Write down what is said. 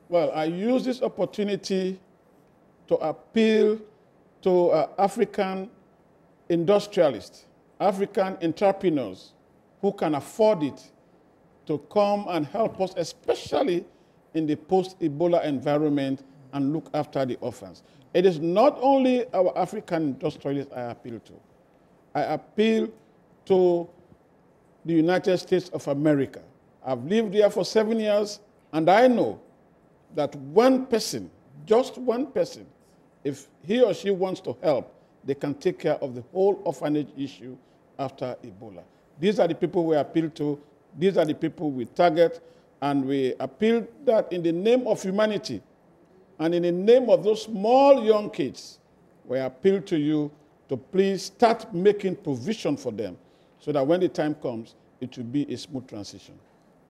Well, I use this opportunity to appeal to African industrialists, African entrepreneurs who can afford it to come and help us, especially in the post-Ebola environment, and look after the orphans. It is not only our African industrialists I appeal to. I appeal to the United States of America. I've lived there for 7 years, and I know that one person, just one person, if he or she wants to help, they can take care of the whole orphanage issue after Ebola. These are the people we appeal to. These are the people we target, and we appeal that in the name of humanity and in the name of those small young kids, we appeal to you to please start making provision for them so that when the time comes, it will be a smooth transition.